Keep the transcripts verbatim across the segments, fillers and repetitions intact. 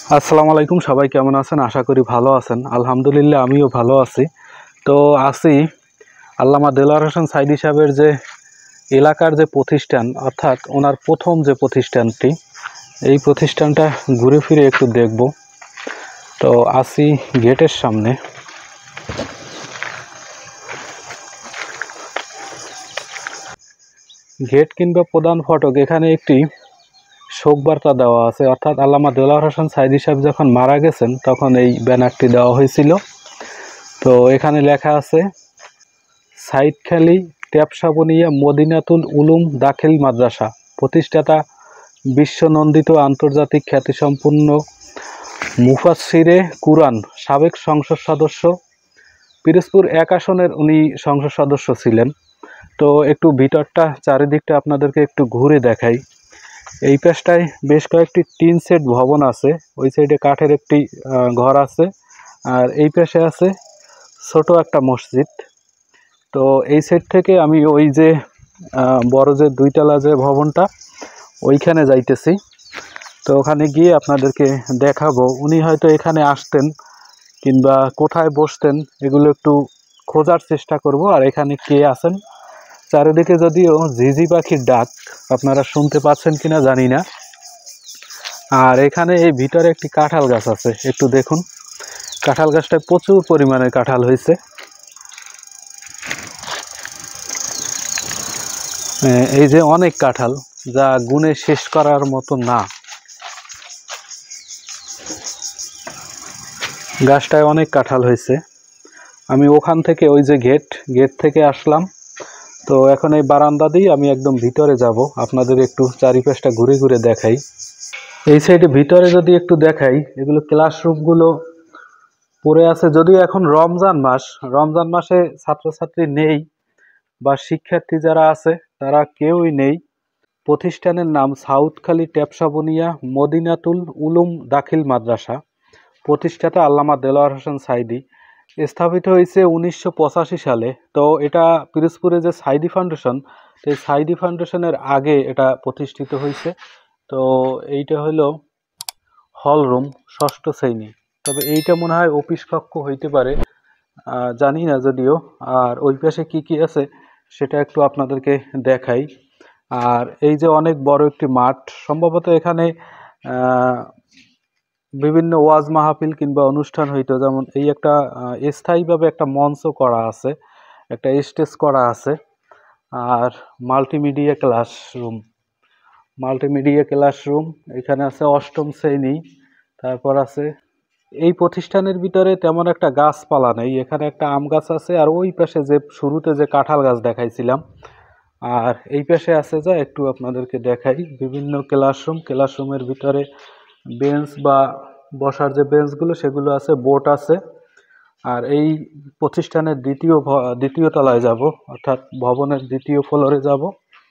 আসসালামু আলাইকুম, সবাই কেমন আছেন? আশা করি ভালো আছেন। আলহামদুলিল্লাহ আমিও ভালো আছি। তো আছি আল্লামা দেলওয়ার হোসেন সাইদি সাহেবের যে এলাকার যে প্রতিষ্ঠান, অর্থাৎ ওনার প্রথম যে প্রতিষ্ঠানটি, এই প্রতিষ্ঠানটা ঘুরে ফিরে একটু দেখব। তো আছি গেটের সামনে। গেট কিংবা প্রধান ফটক, এখানে একটি শোক বার্তা দেওয়া আছে, অর্থাৎ আল্লামা দেলওয়ার হোসেন সাইদি সাহেব যখন মারা গেছেন তখন এই ব্যানারটি দেওয়া হয়েছিল। তো এখানে লেখা আছে সাইদখালী ট্যাপসাবনিয়া মদিনাতুল উলুম দাখিল মাদ্রাসা, প্রতিষ্ঠাতা বিশ্বনন্দিত আন্তর্জাতিক খ্যাতিসম্পন্ন মুফাসসিরে কুরআন, সাবেক সংসদ সদস্য, পিরোজপুর এক আসনের উনি সংসদ সদস্য ছিলেন। তো একটু ভিতরটা চারিদিকটা আপনাদেরকে একটু ঘুরে দেখাই। এই পাশটায় বেশ কয়েকটি টিন সেট ভবন আছে, ওই সাইডে কাঠের একটি ঘর আছে, আর এই পাশে আছে ছোট একটা মসজিদ। তো এই সাইড থেকে আমি ওই যে বড় যে দুইতলা যে ভবনটা, ওইখানে যাইতেছি। তো ওখানে গিয়ে আপনাদেরকে দেখাবো। উনি হয়তো এখানে আসতেন কিংবা কোথায় বসতেন, এগুলো একটু খোঁজার চেষ্টা করব। আর এখানে কে আছেন, চারিদিকে যদিও ঝিঝি পাখির ডাক আপনারা শুনতে পাচ্ছেন কিনা জানি না। আর এখানে এই ভিতরে একটি কাঁঠাল গাছ আছে, একটু দেখুন। কাঁঠাল গাছটায় প্রচুর পরিমাণে কাঁঠাল হয়েছে। এই যে অনেক কাঁঠাল, যা গুণে শেষ করার মতো না। গাছটায় অনেক কাঁঠাল হয়েছে। আমি ওখান থেকে ওই যে গেট গেট থেকে আসলাম। তো এখন এই বারান্দা দিয়ে আমি একদম ভিতরে যাব, আপনাদের একটু চারিপাশটা ঘুরে ঘুরে দেখাই। এই সাইডে ভিতরে যদি একটু দেখাই, এগুলো ক্লাসরুমগুলো পড়ে আছে। যদিও এখন রমজান মাস, রমজান মাসে ছাত্রছাত্রী নেই বা শিক্ষার্থী যারা আছে তারা কেউই নেই। প্রতিষ্ঠানের নাম সাউথখালী ট্যাপসাবনিয়া মদিনাতুল উলুম দাখিল মাদ্রাসা, প্রতিষ্ঠাতা আল্লামা দেলওয়ার হোসেন সাইদি। স্থাপিত হয়েছে উনিশশো পঁচাশি সালে। তো এটা পিরোজপুরে যে সাইদি ফাউন্ডেশন, সেই সাইদি ফাউন্ডেশনের আগে এটা প্রতিষ্ঠিত হয়েছে। তো এইটা হলো হল রুম, ষষ্ঠ শ্রেণী। তবে এইটা মনে হয় অফিস কক্ষ হইতে পারে, জানি না যদিও। আর ওই পাশে কি কি আছে সেটা একটু আপনাদেরকে দেখাই। আর এই যে অনেক বড় একটি মাঠ, সম্ভবত এখানে বিভিন্ন ওয়াজ মাহফিল কিংবা অনুষ্ঠান হইতো। যেমন এই একটা স্থায়ীভাবে একটা মঞ্চ করা আছে, একটা স্টেজ করা আছে। আর মাল্টিমিডিয়া ক্লাসরুম, মাল্টিমিডিয়া ক্লাসরুম এখানে আছে অষ্টম শ্রেণী। তারপর আছে এই প্রতিষ্ঠানের ভিতরে তেমন একটা গাছপালা নেই। এখানে একটা আম গাছ আছে, আর ওই পাশে যে শুরুতে যে কাঁঠাল গাছ দেখাইছিলাম। আর এই পাশে আছে, যা একটু আপনাদেরকে দেখাই, বিভিন্ন ক্লাসরুম। ক্লাসরুমের ভিতরে বেঞ্চ বা বসার যে বেঞ্চগুলো সেগুলো আছে, বোর্ড আছে। আর এই প্রতিষ্ঠানের দ্বিতীয় দ্বিতীয় তলায় যাব, অর্থাৎ ভবনের দ্বিতীয় ফ্লোরে যাব।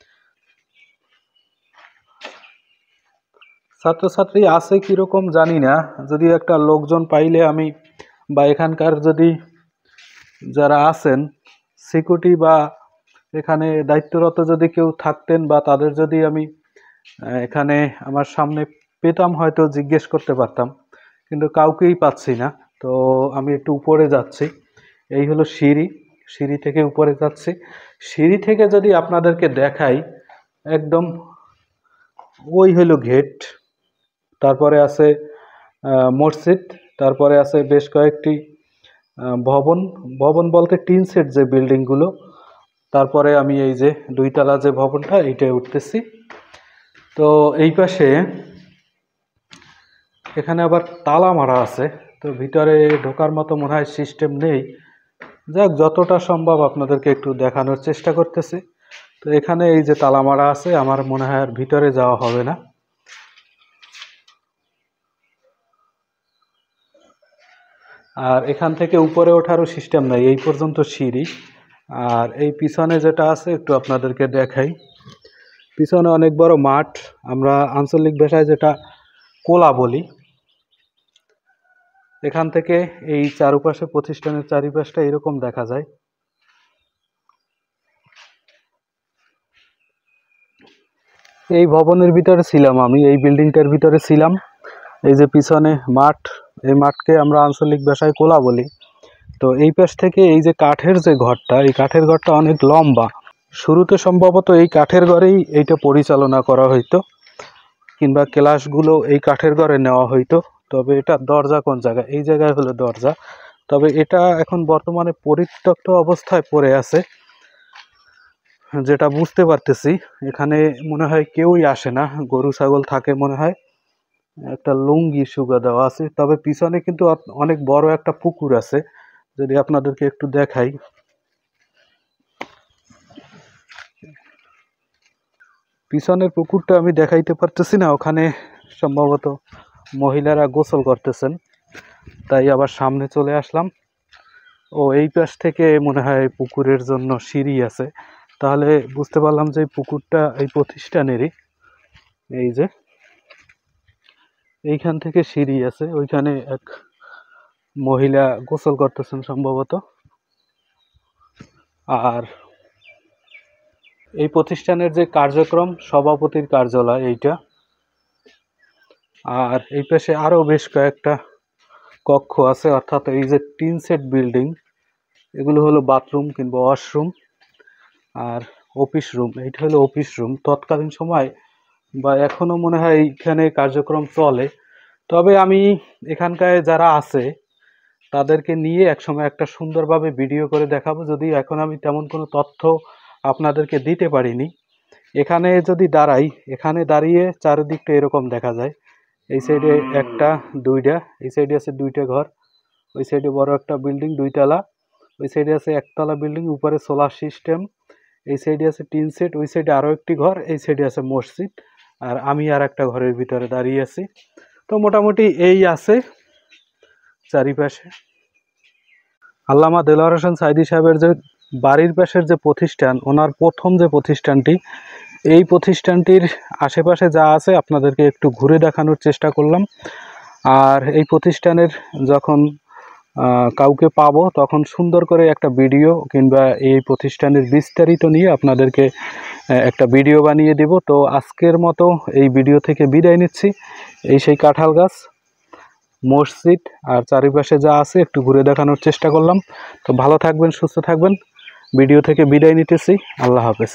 ছাত্রছাত্রী আছে কীরকম জানি না, যদি একটা লোকজন পাইলে আমি, বা এখানকার যদি যারা আছেন সিকিউরিটি বা এখানে দায়িত্বরত যদি কেউ থাকতেন, বা তাদের যদি আমি এখানে আমার সামনে পেতাম, হয়তো জিজ্ঞেস করতে পারতাম, কিন্তু কাউকেই পাচ্ছি না। তো আমি একটু উপরে যাচ্ছি। এই হলো সিঁড়ি, সিঁড়ি থেকে উপরে যাচ্ছি। সিঁড়ি থেকে যদি আপনাদেরকে দেখাই, একদম ওই হলো গেট। তারপরে আছে মসজিদ, তারপরে আছে বেশ কয়েকটি ভবন। ভবন বলতে টিন সেট যে বিল্ডিংগুলো। তারপরে আমি এই যে দুইতলা যে ভবনটা, এইটাই উঠতেছি। তো এই পাশে এখানে আবার তালা মারা আছে, তো ভিতরে ঢোকার মতো মনে হয় সিস্টেম নেই। যাক, যতটা সম্ভব আপনাদেরকে একটু দেখানোর চেষ্টা করতেছি। তো এখানে এই যে তালা মারা আছে, আমার মনে হয় আর ভিতরে যাওয়া হবে না। আর এখান থেকে উপরে ওঠারও সিস্টেম নাই, এই পর্যন্ত সিঁড়ি। আর এই পিছনে যেটা আছে একটু আপনাদেরকে দেখাই। পিছনে অনেক বড় মাঠ, আমরা আঞ্চলিক ভাষায় যেটা কোলা বলি। এখান থেকে এই চারপাশে প্রতিষ্ঠানের চারিপাশটা এরকম দেখা যায়। এই ভবনের ভিতরে ছিলাম আমি, এই বিল্ডিংটার ভিতরে ছিলাম। এই যে পিছনে মাঠ, এই মাঠকে আমরা আঞ্চলিক ভাষায় কোলা বলি। তো এই পাশ থেকে এই যে কাঠের যে ঘরটা, এই কাঠের ঘরটা অনেক লম্বা। শুরুতে সম্ভবত এই কাঠের ঘরেই এইটা পরিচালনা করা হইতো, কিংবা ক্লাসগুলো এই কাঠের ঘরে নেওয়া হইতো। তবে এটা দরজা কোন জায়গায়, এই জায়গায় হলো দরজা। তবে এটা এখন বর্তমানে পরিত্যক্ত অবস্থায় পড়ে আছে, যেটা বুঝতে পারতেছি। এখানে মনে হয় কেউই আসে না, গরু ছাগল থাকে মনে হয়। একটা লুঙ্গি সুগা দেওয়া আছে। তবে পিছনে কিন্তু অনেক বড় একটা পুকুর আছে, যদি আপনাদেরকে একটু দেখাই। পিছনের পুকুরটা আমি দেখাইতে পারতেছি না, ওখানে সম্ভবত মহিলারা গোসল করতেছেন, তাই আবার সামনে চলে আসলাম। ও এই পাশ থেকে মনে হয় পুকুরের জন্য সিঁড়ি আছে, তাহলে বুঝতে পারলাম যে পুকুরটা এই প্রতিষ্ঠানেরই। এই যে এইখান থেকে সিঁড়ি আছে, ওইখানে এক মহিলা গোসল করতেছেন সম্ভবত। আর এই প্রতিষ্ঠানের যে কার্যক্রম, সভাপতির কার্যালয় এইটা। আর এই পাশে আরো বেশ কয়েকটা কক্ষ আছে, অর্থাৎ এই যে টিন সেট বিল্ডিং, এগুলো হলো বাথরুম কিংবা ওয়াশরুম। আর অফিস রুম, এইটা হলো অফিস রুম। তৎকালীন সময় বা এখনো মনে হয় এইখানে কার্যক্রম চলে। তবে আমি এখানকার যারা আছে তাদেরকে নিয়ে একসময় একটা সুন্দরভাবে ভিডিও করে দেখাবো, যদি এখন আমি তেমন কোনো তথ্য আপনাদেরকে দিতে পারিনি। এখানে যদি দাঁড়াই, এখানে দাঁড়িয়ে চারিদিকটা এরকম দেখা যায়। এই সাইডে একটা, দুইটা, এই সাইডে আছে দুইটা ঘর, ওই সাইডে বড় একটা বিল্ডিং দুইতলা, ওই সাইডে আছে একতলা বিল্ডিং, উপরে সোলার সিস্টেম, এই সাইডে আছে টিন সেট, ওই সাইডে আরও একটি ঘর, এই সাইডে আছে মসজিদ, আর আমি আর একটা ঘরের ভিতরে দাঁড়িয়ে আছি। তো মোটামুটি এই আছে চারিপাশে। আল্লামা দেলওয়ার হোসেন সাইদি সাহেবের যে বাড়ির পাশের যে প্রতিষ্ঠান, ওনার প্রথম যে প্রতিষ্ঠানটি, এই প্রতিষ্ঠানটির আশেপাশে যা আছে আপনাদেরকে একটু ঘুরে দেখানোর চেষ্টা করলাম। আর এই প্রতিষ্ঠানের যখন কাউকে পাবো তখন সুন্দর করে একটা ভিডিও কিংবা এই প্রতিষ্ঠানের বিস্তারিত নিয়ে আপনাদেরকে একটা ভিডিও বানিয়ে দেব। তো আজকের মতো এই ভিডিও থেকে বিদায় নিচ্ছি। এই সেই কাঁঠাল গাছ, মসজিদ আর চারিপাশে যা আছে একটু ঘুরে দেখানোর চেষ্টা করলাম। তো ভালো থাকবেন, সুস্থ থাকবেন। ভিডিও থেকে বিদায় নিতেছি। আল্লাহ হাফেজ।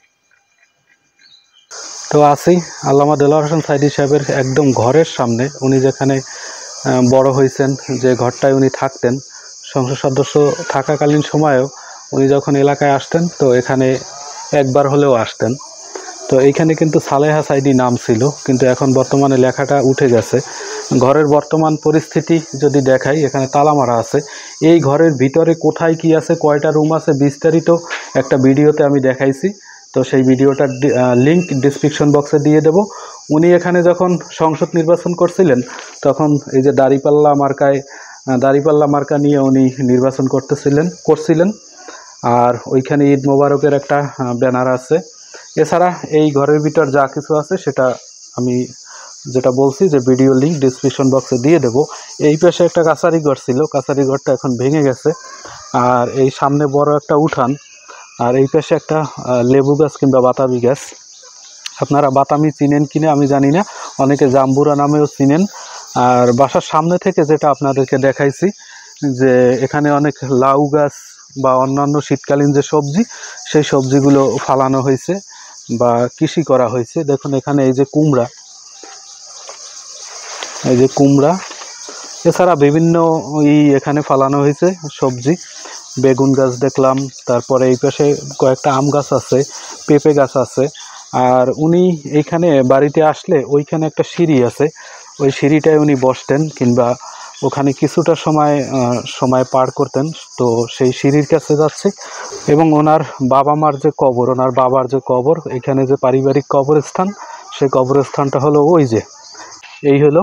তো আছি আল্লামা দেলওয়ার হোসেন সাইদি সাহেবের একদম ঘরের সামনে। উনি যেখানে বড় হয়েছেন, যে ঘরটায় উনি থাকতেন, সংসদ সদস্য থাকাকালীন সময়েও উনি যখন এলাকায় আসতেন তো এখানে একবার হলেও আসতেন। তো এইখানে কিন্তু সালেহা সাইদি নাম ছিল, কিন্তু এখন বর্তমানে লেখাটা উঠে গেছে। ঘরের বর্তমান পরিস্থিতি যদি দেখাই, এখানে তালা মারা আছে। এই ঘরের ভিতরে কোথায় কি আছে, কয়টা রুম আছে, বিস্তারিত একটা ভিডিওতে আমি দেখাইছি। তো সেই ভিডিওটার লিঙ্ক ডিসক্রিপশন বক্সে দিয়ে দেব। উনি এখানে যখন সংসদ নির্বাচন করছিলেন তখন এই যে দাড়িপাল্লা মার্কায় দাড়িপাল্লা মার্কা নিয়ে উনি নির্বাচন করতেছিলেন করছিলেন আর ওইখানে ঈদ মোবারকের একটা ব্যানার আছে। এছাড়া এই ঘরের ভিতর যা কিছু আছে সেটা আমি যেটা বলছি যে ভিডিও লিঙ্ক ডিসক্রিপশন বক্সে দিয়ে দেব। এই পাশে একটা কাছারি ঘর ছিল, কাছারি ঘরটা এখন ভেঙে গেছে। আর এই সামনে বড় একটা উঠান, আর এই পাশে একটা লেবু গাছ কিংবা বাতাবি গাছ। আপনারা বাতামি চিনেন কিনা আমি জানি না, অনেকে জাম্বুরা নামেও চিনেন। আর বাসার সামনে থেকে যেটা আপনাদেরকে দেখাইছি যে এখানে অনেক লাউ গাছ বা অন্যান্য শীতকালীন যে সবজি, সেই সবজিগুলো ফালানো হয়েছে বা কৃষি করা হয়েছে। দেখুন এখানে এই যে কুমড়া, এই যে কুমড়া, এছাড়া বিভিন্ন ই এখানে ফালানো হয়েছে সবজি। বেগুন গাছ দেখলাম, তারপরে এই পাশে কয়েকটা আম গাছ আছে, পেঁপে গাছ আছে। আর উনি এইখানে বাড়িতে আসলে ওইখানে একটা সিঁড়ি আছে, ওই সিঁড়িটায় উনি বসতেন কিংবা ওখানে কিছুটা সময় সময় পার করতেন। তো সেই সিঁড়ির কাছে যাচ্ছে এবং ওনার বাবা মার যে কবর, ওনার বাবার যে কবর, এখানে যে পারিবারিক কবরস্থান, সেই কবরস্থানটা হলো ওই যে, এই হলো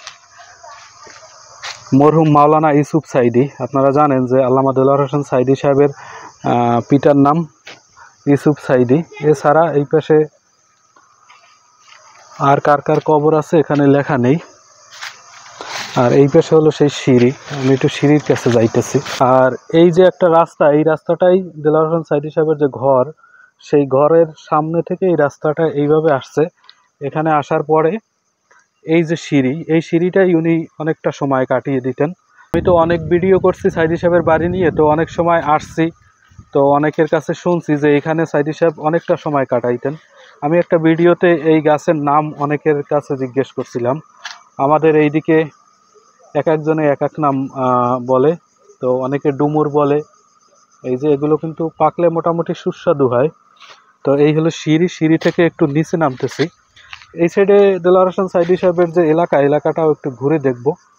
মরহুম মাওলানা ইউসুফ সাইদি। আপনারা জানেন যে আল্লামা দেলওয়ার হোসেন সাইদি সাহেবের পিতার নাম ইউসুফ সাইদি। এছাড়া এই পাশে আর কার কার কবর আছে এখানে লেখা নেই। আর এই পাশে হলো সেই সিঁড়ি, আমি একটু সিঁড়ির কাছে যাইতেছি। আর এই যে একটা রাস্তা, এই রাস্তাটাই দেলওয়ার হোসেন সাইদি সাহেবের যে ঘর, সেই ঘরের সামনে থেকে এই রাস্তাটা এইভাবে আসছে। এখানে আসার পরে এই যে সিঁড়ি, এই সিঁড়িটাই উনি অনেকটা সময় কাটিয়ে দিতেন। আমি তো অনেক ভিডিও করছি সাইদি সাহেবের বাড়ি নিয়ে, তো অনেক সময় আসছি, তো অনেকের কাছে শুনছি যে এখানে সাইদি সাহেব অনেকটা সময় কাটাইতেন। আমি একটা ভিডিওতে এই গাছের নাম অনেকের কাছে জিজ্ঞেস করছিলাম। আমাদের এইদিকে এক একজনে এক এক নাম বলে, তো অনেকে ডুমুর বলে। এই যে এগুলো কিন্তু পাকলে মোটামুটি সুস্বাদু হয়। তো এই হলো সিঁড়ি, সিঁড়ি থেকে একটু নিচে নামতেছি। এই সাইডে দেলোয়ার হোসেন সাইদি সাহেবের যে এলাকা, এলাকাটাও একটু ঘুরে দেখব।